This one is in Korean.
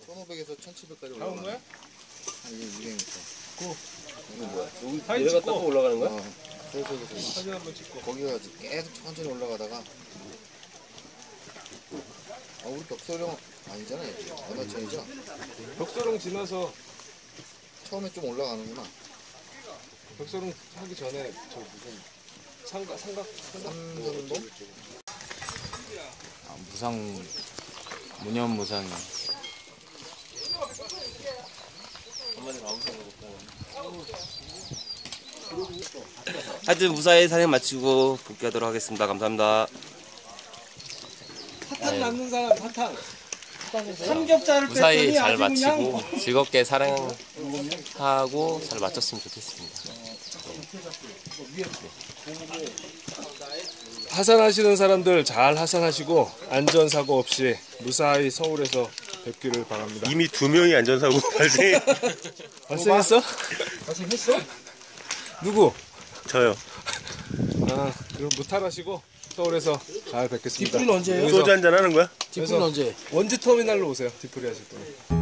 1500에서 1700까지 나온 올라가. 거야? 한 200m. 이거 뭐야? 여기 사진 내려갔다 또 찍고 올라가는 거야? 서서서 사진 한번 찍고. 거기가 계속 천천히 올라가다가 우리 벽소령 아니잖아요. 언어천이죠? 벽소령 지나서 처음에 좀 올라가는구나. 벽소령 하기 전에 저 무슨 삼선봉? 무상 무념무상이. 하여튼 무사히 산행 마치고 복귀하도록 하겠습니다. 감사합니다. 사탕 남는 사람 사탕. 삼겹살을 무사히 뺐더니 잘 아주 그냥 마치고 즐겁게 사랑하고 잘 마쳤으면 좋겠습니다. 하산하시는 사람들 잘 하산하시고 안전사고 없이 무사히 서울에서 뵙기를 바랍니다. 이미 2명이 안전사고 발생했어? 발생했어? 누구? 저요. 그럼 무탈하시고 서울에서 잘 뵙겠습니다. 뒷불은 언제예요? 여기서 소주 한잔 하는 거야? 뒷불은 언제? 원주 터미널로 오세요. 뒷풀이 하실 분.